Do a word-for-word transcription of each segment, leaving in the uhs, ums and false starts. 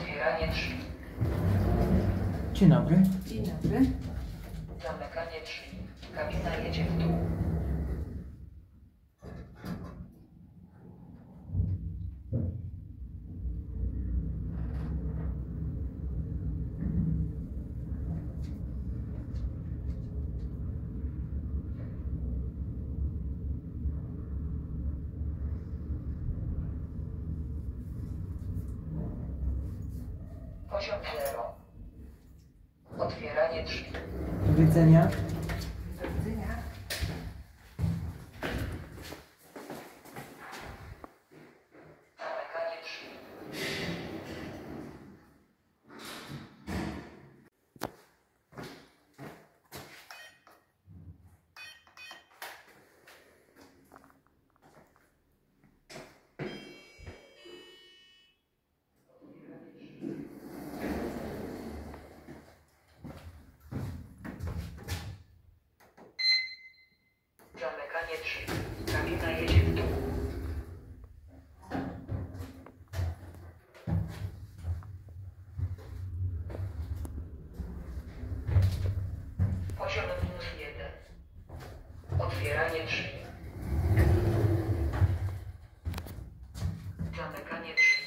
Otwieranie drzwi. Dzień dobry. Dzień dobry. Zamykanie drzwi. Kabina jedzie w dół. Poziom zero. Otwieranie drzwi. Do widzenia. Do widzenia. Zamykanie drzwi. Zamykanie drzwi. Kabina jedzie w dół. Poziom minus jeden. Otwieranie drzwi. Zamykanie drzwi.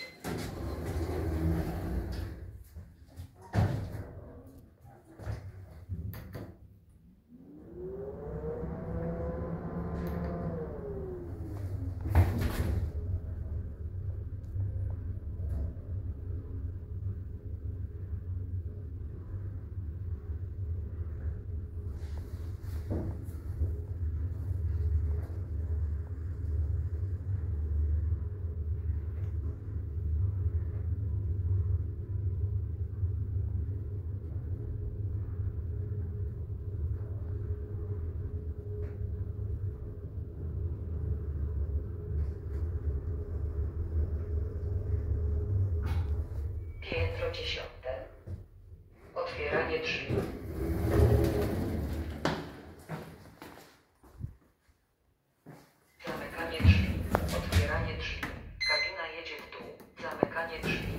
Piętro dziesiąte. Otwieranie drzwi. Zamykanie drzwi. Otwieranie drzwi. Kabina jedzie w dół. Zamykanie drzwi.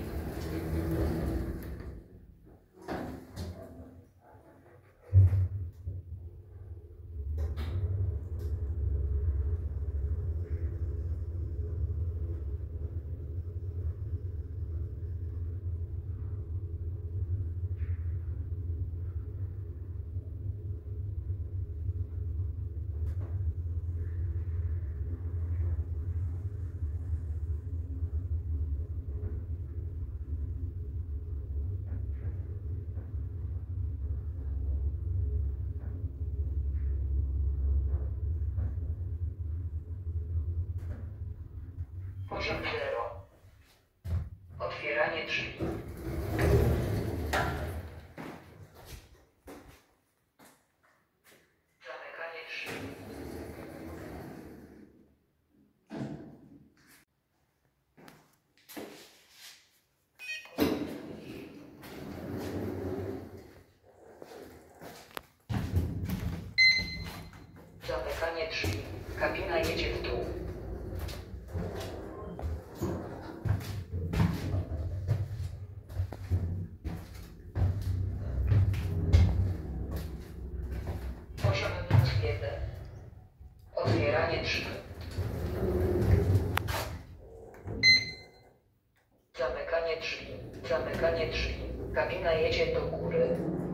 Poziom zero. Otwieranie drzwi. Zamykanie drzwi. Zamykanie drzwi. Kabina jedzie w dół. Poziom minus jeden. Otwieranie drzwi. Zamykanie drzwi. Zamykanie drzwi. Kabina jedzie do góry.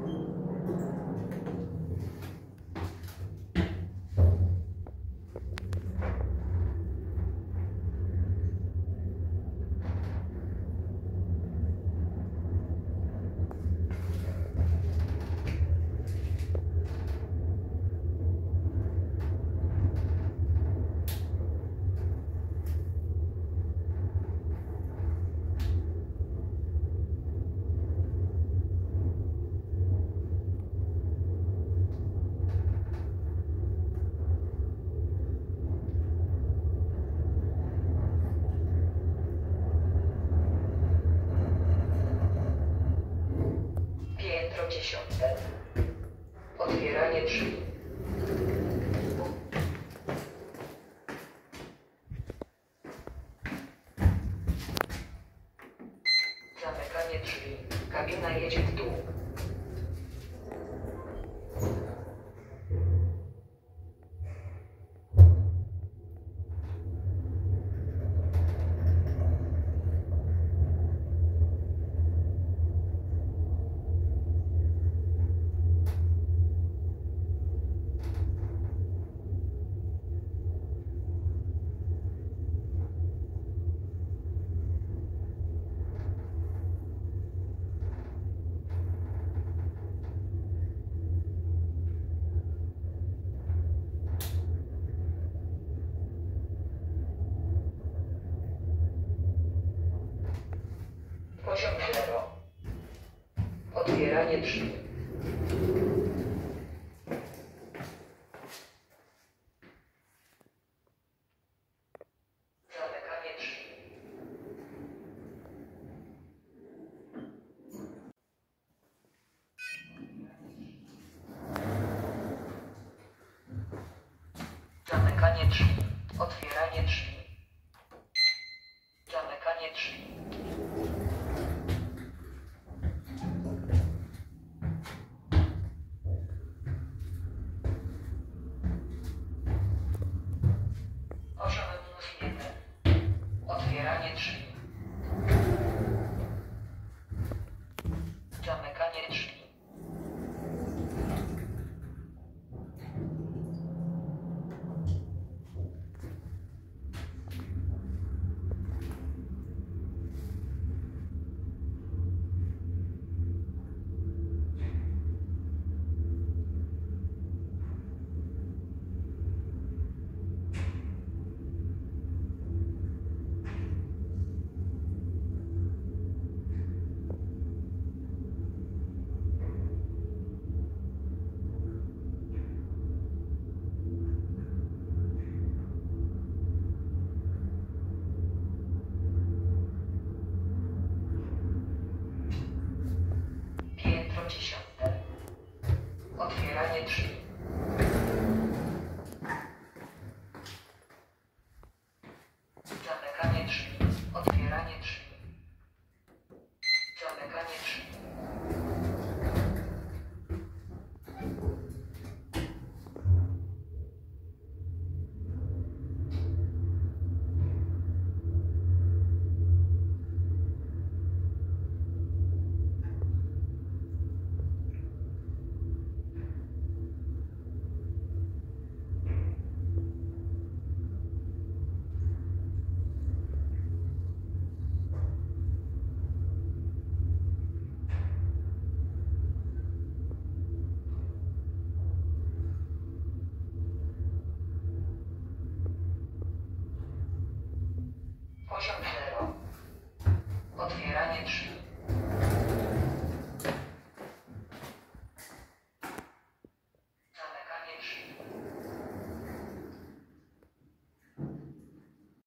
dziesiąte. Otwieranie drzwi. Zamykanie Zamykanie drzwi. Kabina jedzie w dół. Poziom zero. Otwieranie drzwi. Zamykanie drzwi. Zamykanie drzwi. Otwieranie drzwi. Zamykanie drzwi. Poziom minus jeden. Otwieranie drzwi. Zamykanie drzwi. Piętro dziesiąte. Otwieranie drzwi. Zamykanie drzwi. Otwieranie drzwi. Zamykanie drzwi. Poziom